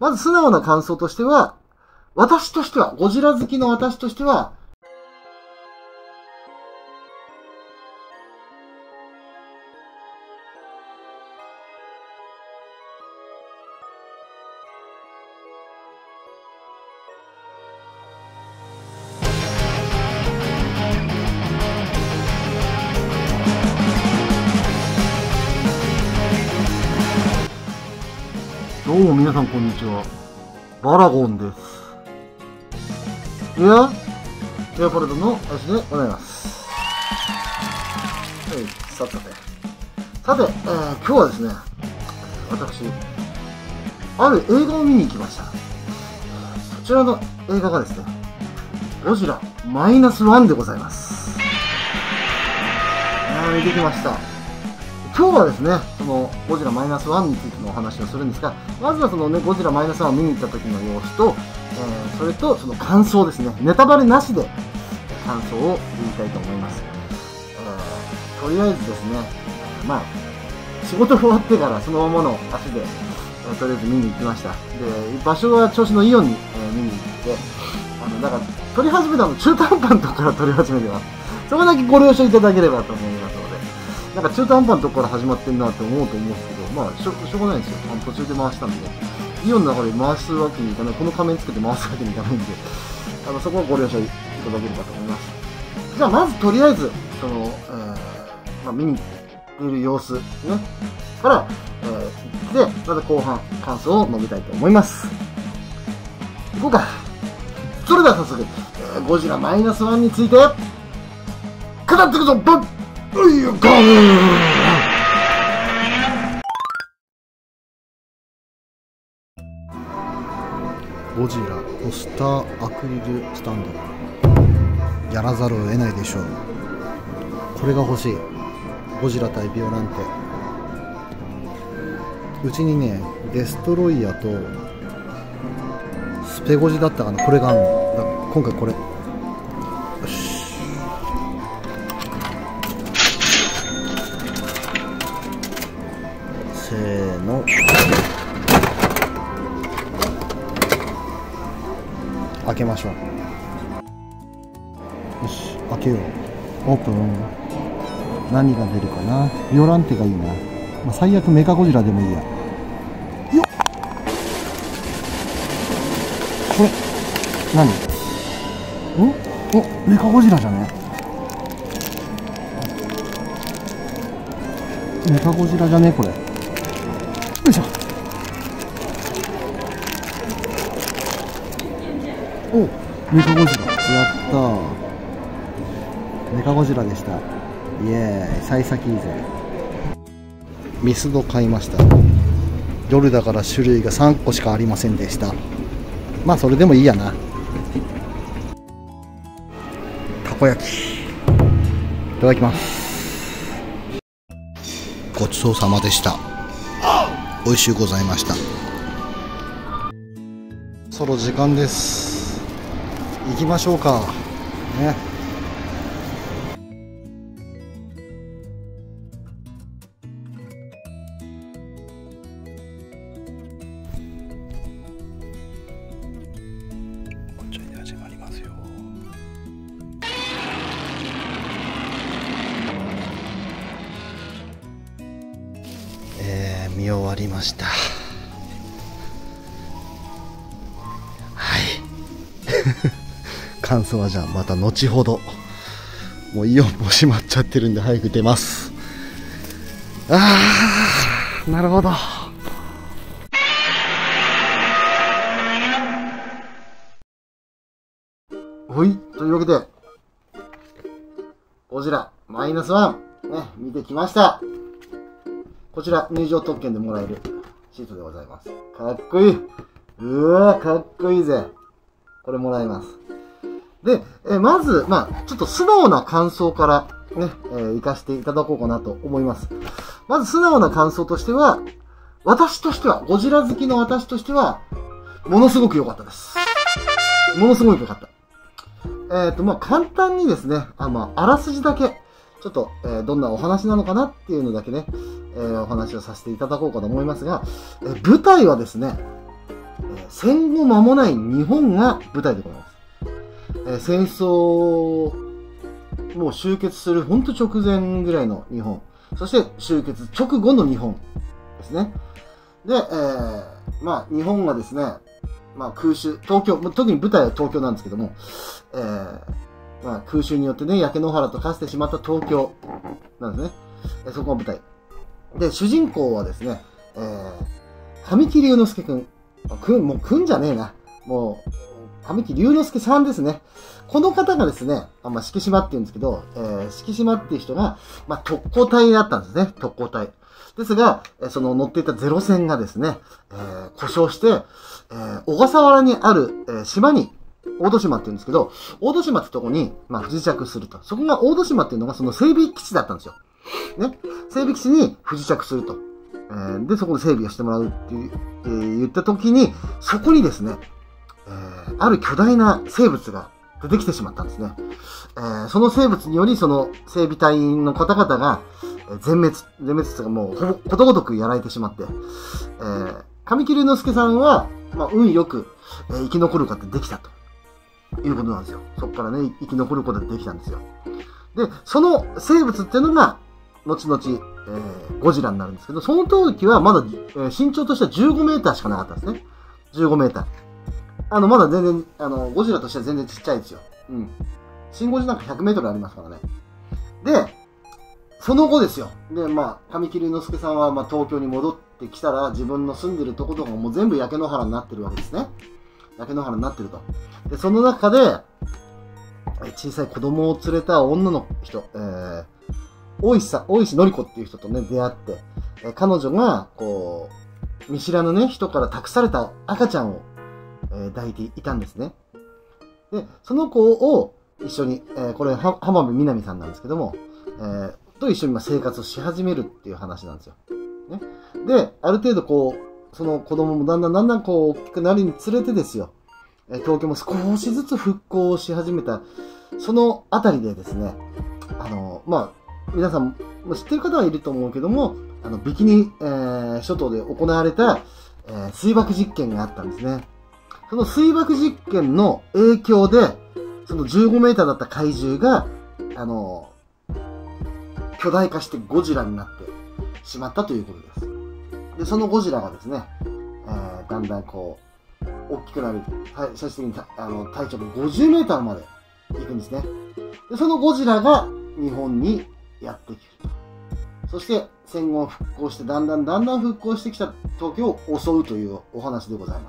まず素直な感想としては、私としては、ゴジラ好きの私としては、どうも皆さんこんにちは。バラゴンです。エアパレードの足でございます。はい、さて、今日はですね、私、ある映画を見に行きました。そちらの映画がですね、ゴジラマイナスワンでございます。見てきました。今日はですね、そのゴジラマイナスワンについてのお話をするんですが、まずはそのね、ゴジラマイナスワンを見に行った時の様子と、それとその感想ですね、ネタバレなしで感想を言いたいと思います。とりあえずですね、まあ、仕事終わってからそのままの足で、とりあえず見に行きました。で、場所は銚子のイオンに、見に行って、だから、撮り始めたの中途半端のところから撮り始めてます。そこだけご了承いただければと思いますので。なんか中途半端のところから始まってんなって思うと思うんですけど、まあしょうがないんですよ。途中で回したんで。イオンの中で回すわけにいかない。この仮面つけて回すわけにいかないんで、そこはご了承いただければと思います。じゃあまずとりあえず、その、見に行っている様子、ね、から、で、また後半、感想を述べたいと思います。行こうか。それでは早速、ゴジラマイナスワンについて、語っていくぞ、バッゴジラポスターアクリルスタンド、やらざるを得ないでしょう。これが欲しい。ゴジラ対ビオランテ。うちにね、デストロイヤーとスペゴジだったかな、これがあるの。今回これ、よし、せーの、開けましょう。よし、開けよう。オープン。何が出るかな。ビオランテがいいな。まあ、最悪メカゴジラでもいいや。よっ、これ何？お、メカゴジラじゃね？メカゴジラじゃねこれ。よいしょ。お、メカゴジラ。やったー。メカゴジラでした。イエーイ、幸先いいぜ。ミスド買いました。夜だから種類が3個しかありませんでした。まあそれでもいいやな。たこ焼きいただきます。ごちそうさまでした。美味しゅうございました。そろ時間です。行きましょうかね。こちらに始まりますよ。見終わりました。はい感想はじゃあまた後ほど。もうイオンも閉まっちゃってるんで早く出ます。なるほど。 はい、というわけでゴジラマイナスワンね、見てきました。こちら入場特典でもらえるシートでございます。かっこいい。うわー、かっこいいぜ。これもらいます。で、まず、ちょっと素直な感想からね、行かせていただこうかなと思います。まず素直な感想としては、私としては、ゴジラ好きの私としては、ものすごく良かったです。ものすごく良かった。簡単にですね、あらすじだけ、ちょっと、どんなお話なのかなっていうのだけね、お話をさせていただこうかと思いますが、舞台はですね、 戦後間もない日本が舞台でございます。戦争、もう終結するほんと直前ぐらいの日本。そして終結直後の日本ですね。で、まあ日本がですね、まあ空襲、東京、特に舞台は東京なんですけども、まあ空襲によってね、焼け野原と化してしまった東京なんですね。そこが舞台。で、主人公はですね、神木隆之介くん。もうくんじゃねえな。もう、神木隆之介さんですね。この方がですね、まあ、四季島って言うんですけど、四季島っていう人が、まあ、特攻隊だったんですね。特攻隊。ですが、その乗っていたゼロ戦がですね、故障して、小笠原にある、島に、大戸島って言うんですけど、大戸島ってとこに、まあ、不時着すると。そこが大戸島っていうのがその整備基地だったんですよ。ね。整備基地に不時着すると。で、そこで整備をしてもらうっていう、言った時に、そこにですね、ある巨大な生物が出てきてしまったんですね。その生物により、その整備隊員の方々が、全滅というかもう、ほぼ、ことごとくやられてしまって、神木隆之介さんは、まあ、運よく、生き残ることができたということなんですよ。そこからね、生き残ることができたんですよ。で、その生物っていうのが、後々、ゴジラになるんですけど、その時はまだ、身長としては15メーターしかなかったんですね。15メーター。まだ全然、ゴジラとしては全然ちっちゃいですよ。うん。シンゴジなんか100メートルありますからね。で、その後ですよ。で、まあ、神木隆之介さんは、まあ、東京に戻ってきたら、自分の住んでるとことかもう全部焼け野原になってるわけですね。焼け野原になってると。で、その中で、小さい子供を連れた女の人、大石のり子っていう人とね、出会って、彼女が、こう、見知らぬね、人から託された赤ちゃんを、抱いていたんですね。で、その子を一緒に、これ、浜辺美波さんなんですけども、と一緒に生活をし始めるっていう話なんですよ。ね。で、ある程度こう、その子供もだんだんこう、大きくなるにつれてですよ、東京も少しずつ復興し始めた、そのあたりでですね、まあ、皆さん知ってる方はいると思うけども、ビキニ、諸島で行われた、水爆実験があったんですね。その水爆実験の影響で、その15メーターだった怪獣が、巨大化してゴジラになってしまったということです。で、そのゴジラがですね、だんだんこう、大きくなる、最終的に体長が50メーターまで行くんですね。で、そのゴジラが日本にやってくると。そして戦後復興してだんだん復興してきた東京を襲うというお話でございます。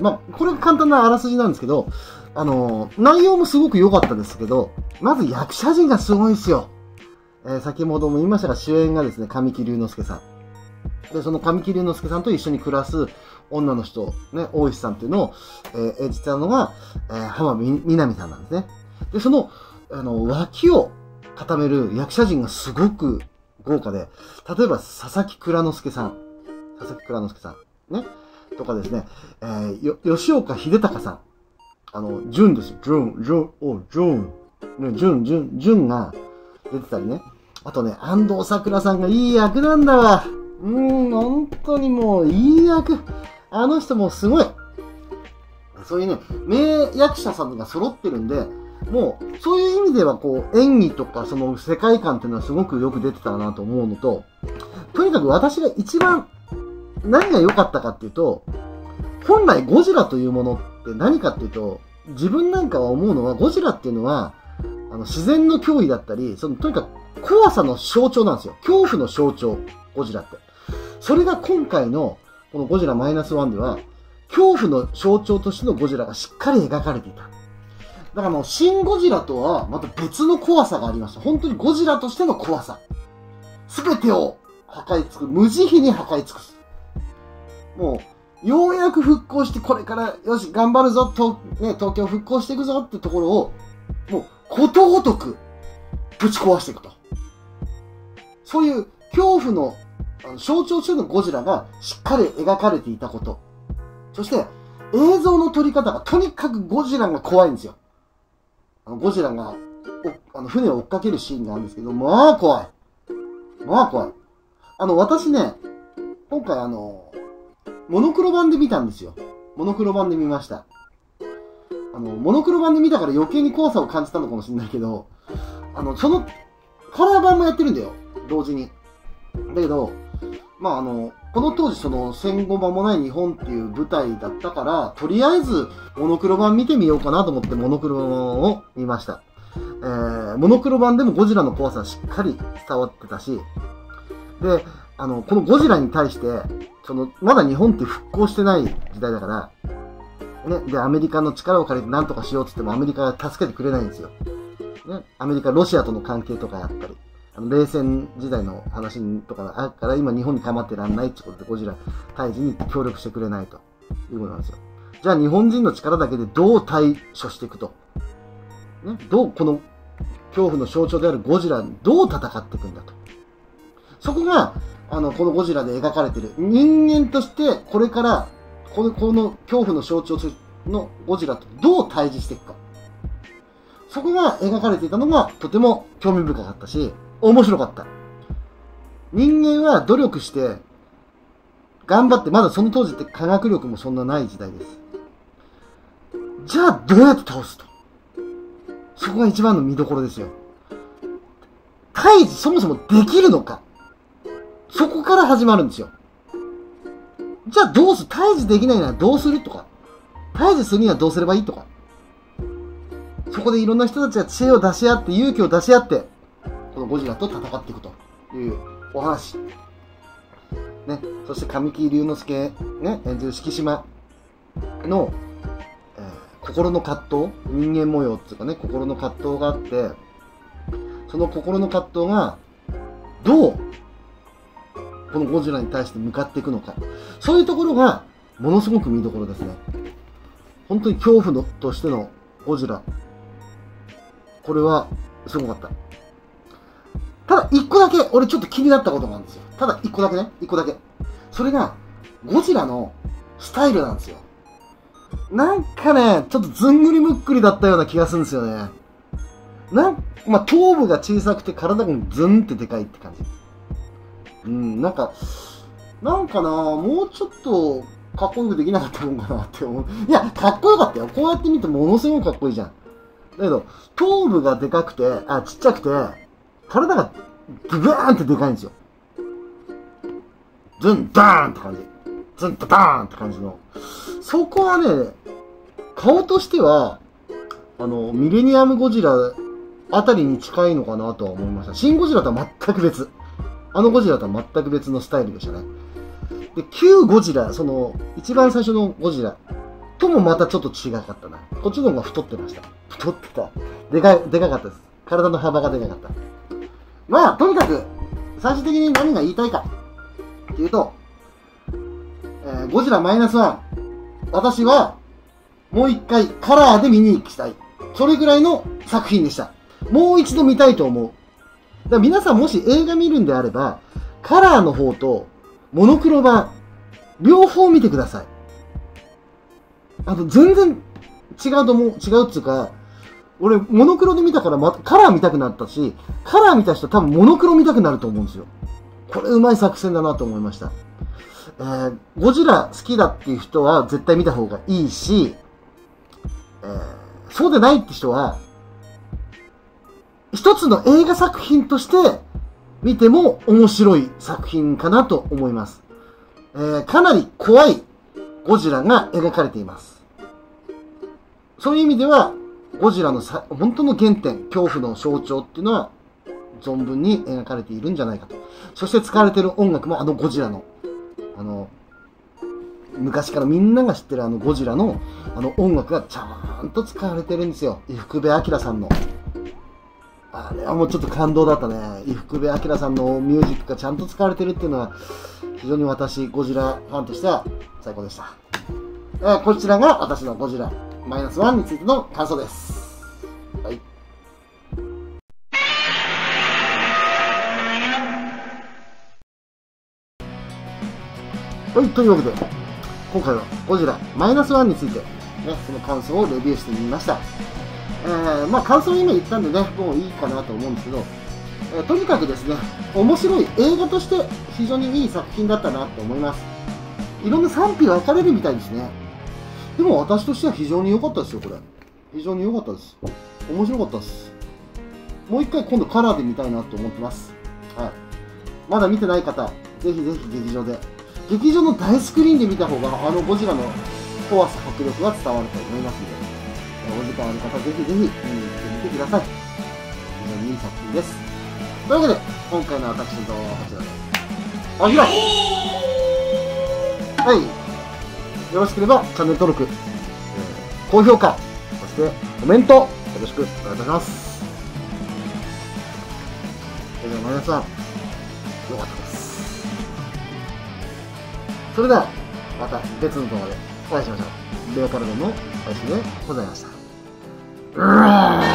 まあ、これが簡単なあらすじなんですけど、内容もすごく良かったですけど、まず役者陣がすごいですよ。先ほども言いましたが、主演がですね、神木隆之介さん。で、その神木隆之介さんと一緒に暮らす女の人、ね、大石さんっていうのを、演じたのが、浜辺美波さんなんですね。で、その、脇を固める役者陣がすごく豪華で、例えば佐々木蔵之介さん。ね。とかですね、吉岡秀隆さん。ジュンですよ。ジュン。ね、ジュンが出てたりね。あとね、安藤サクラさんがいい役なんだわ。本当にもういい役。あの人もすごい。そういうね、名役者さんが揃ってるんで、もう、そういう意味では、こう、演技とか、その世界観っていうのはすごくよく出てたなと思うのと、とにかく私が一番何が良かったかっていうと、本来ゴジラというものって何かっていうと、自分なんかは思うのは、ゴジラっていうのは、自然の脅威だったり、とにかく怖さの象徴なんですよ。恐怖の象徴、ゴジラって。それが今回の、このゴジラマイナス1では、恐怖の象徴としてのゴジラがしっかり描かれていた。だからもう、シン・ゴジラとはまた別の怖さがありました。本当にゴジラとしての怖さ。すべてを破壊尽くす。無慈悲に破壊尽くす。もう、ようやく復興して、これから、よし、頑張るぞ、東京復興していくぞってところを、もう、ことごとく、ぶち壊していくと。そういう恐怖の象徴としてのゴジラがしっかり描かれていたこと。そして、映像の撮り方がとにかくゴジラが怖いんですよ。ゴジラが船を追っかけるシーンがあるんですけど、まあ怖い。まあ怖い。私ね、今回モノクロ版で見たんですよ。モノクロ版で見ました。モノクロ版で見たから余計に怖さを感じたのかもしれないけど、その、カラー版もやってるんだよ。同時に。だけど、まあこの当時その戦後間もない日本っていう舞台だったから、とりあえずモノクロ版見てみようかなと思ってモノクロ版を見ました。モノクロ版でもゴジラの怖さはしっかり伝わってたし、で、このゴジラに対して、まだ日本って復興してない時代だから、ね、で、アメリカの力を借りて何とかしようって言ってもアメリカが助けてくれないんですよ。ね、アメリカ、ロシアとの関係とかやったり、冷戦時代の話とかがあるから今日本に構ってらんないってことでゴジラ退治に協力してくれないということなんですよ。じゃあ日本人の力だけでどう対処していくと。ね、この恐怖の象徴であるゴジラにどう戦っていくんだと。そこが、このゴジラで描かれている人間としてこれからこの恐怖の象徴のゴジラとどう対峙していくか。そこが描かれていたのがとても興味深かったし、面白かった。人間は努力して、頑張って、まだその当時って科学力もそんなない時代です。じゃあどうやって倒すと。そこが一番の見どころですよ。退治そもそもできるのか。そこから始まるんですよ。じゃあどうする？退治できないならどうするとか。退治するにはどうすればいいとか。そこでいろんな人たちが知恵を出し合って、勇気を出し合って、このゴジラと戦っていくというお話。ね。そして神木隆之介、ね、演じる敷島の、心の葛藤、人間模様っていうかね、心の葛藤があって、その心の葛藤が、どう、このゴジラに対して向かっていくのか。そういうところが、ものすごく見どころですね。本当に恐怖としてのゴジラ。これは、すごかった。ただ、一個だけ、俺ちょっと気になったことがあるんですよ。ただ、一個だけね。一個だけ。それが、ゴジラのスタイルなんですよ。なんかね、ちょっとずんぐりむっくりだったような気がするんですよね。まあ、頭部が小さくて体がズンってでかいって感じ。なんかな、もうちょっとかっこよくできなかったもんかなって思う。いや、かっこよかったよ。こうやって見てものすごくかっこいいじゃん。だけど、頭部がでかくて、ちっちゃくて、体がブワーンってでかいんですよ。ズン、ダーンって感じ。ズンとダーンって感じの。そこはね、顔としては、ミレニアムゴジラあたりに近いのかなとは思いました。シンゴジラとは全く別。ゴジラとは全く別のスタイルでしたね。で、旧ゴジラ、一番最初のゴジラともまたちょっと違かったな。こっちの方が太ってました。太ってた。でかかったです。体の幅がでかかった。まあ、とにかく、最終的に何が言いたいか。っていうと、ゴジラマイナス1。私は、もう一回カラーで見に行きたい。それぐらいの作品でした。もう一度見たいと思う。だから皆さんもし映画見るんであれば、カラーの方とモノクロ版、両方見てください。全然違うと思う。違うっていうか、俺、モノクロで見たからカラー見たくなったし、カラー見た人多分モノクロ見たくなると思うんですよ。これうまい作戦だなと思いました。ゴジラ好きだっていう人は絶対見た方がいいし、そうでないって人は、一つの映画作品として見ても面白い作品かなと思います。かなり怖いゴジラが描かれています。そういう意味では、ゴジラの本当の原点、恐怖の象徴っていうのは存分に描かれているんじゃないかと。そして使われている音楽もゴジラの、昔からみんなが知ってるゴジラの音楽がちゃんと使われてるんですよ。伊福部昭さんの。あれはもうちょっと感動だったね。伊福部昭さんのミュージックがちゃんと使われてるっていうのは、非常に私、ゴジラファンとしては最高でした。こちらが私のゴジラマイナス1についての感想です。はい。はい、というわけで、今回はゴジラマイナス1について、その感想をレビューしてみました。まあ感想を今言ったんでね、もういいかなと思うんですけど、とにかくですね、面白い映画として非常にいい作品だったなと思います。 いろんな賛否分かれるみたいですね。でも私としては非常に良かったですよ、これ。非常に良かったです。面白かったです。もう一回今度カラーで見たいなと思ってます。はい。まだ見てない方、ぜひぜひ劇場で。劇場の大スクリーンで見た方が、あのゴジラの怖さ、迫力が伝わると思いますので、お時間ある方、ぜひぜひ見に行ってみてください。非常にいい作品です。というわけで、今回の私の動画はこちらで。おひろはい。よろしければチャンネル登録、高評価、そしてコメント、よろしくお願いいたします。それでは皆さん、よかったです。それでは、また別の動画でお会いしましょう。レオパルドの配信でございました。うわー